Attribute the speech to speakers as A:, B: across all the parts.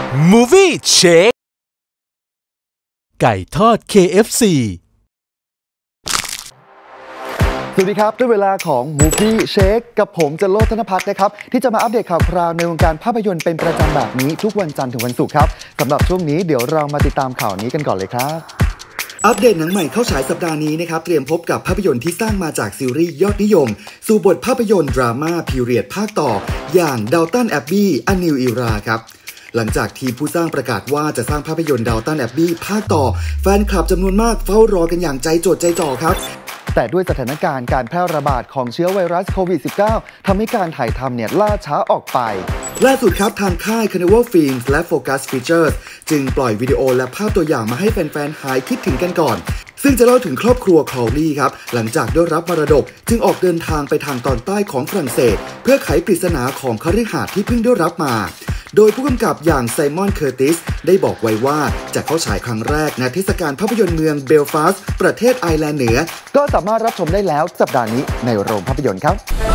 A: Movie Check ไก่ทอด KFC
B: สวัสดีครับด้วยเวลาของ Movie Check กับผมจโรจน์ ธนภัทรนะครับที่จะมาอัปเดตข่าวคราวในวงการภาพยนตร์เป็นประจำแบบนี้ทุกวันจันทร์ถึงวันศุกร์ครับสำหรับช่วงนี้เดี๋ยวเรามาติดตามข่าวนี้กันก่อนเลยครับอัปเดตหนังใหม่เข้าฉายสัปดาห์นี้นะครับเตรียมพบกับภาพยนตร์ที่สร้างมาจากซีรีส์ยอดนิยมสู่บทภาพยนตร์ดราม่าพีเรียดภาคต่ออย่าง Downton Abbey A New Era ครับหลังจากทีมผู้สร้างประกาศว่าจะสร้างภาพยนตร์ Downton Abbey ภาคต่อแฟนคลับจำนวนมากเฝ้ารอกันอย่างใจจดใจจ่อครับแต่ด้วยสถานการณ์การแพร่ระบาดของเชื้อไวรัสโควิด -19 ทำให้การถ่ายทำล่าช้าออกไปล่าสุดครับทางค่าย Carnival Films และ Focus Features จึงปล่อยวิดีโอและภาพตัวอย่างมาให้แฟนๆหายคิดถึงกันก่อนซึ่งจะเล่าถึงครอบครัวคลอรี่ครับหลังจากได้รับมรดกจึงออกเดินทางไปทางตอนใต้ของฝรั่งเศสเพื่อไขปริศนาของคฤหาสน์ที่เพิ่งได้รับมาโดยผู้กำกับอย่างไซมอนเคอร์ติสได้บอกไว้ว่าจะเข้าฉายครั้งแรกณเทศกาลภาพยนตร์เมืองเบลฟาสต์ประเทศไอร์แลนด์เหนือก็สามารถรับชมได้แล้วสัปดาห์นี้ในโรงภาพยนตร์ครับ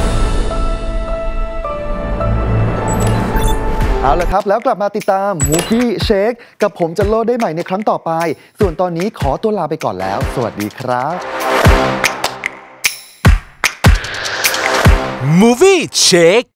B: เอาละครับแล้วกลับมาติดตาม Movie Check กับผมจโรจน์ได้ใหม่ในครั้งต่อไปส่วนตอนนี้ขอตัวลาไปก่อนแล้วสวัสดีครับ
A: Movie Check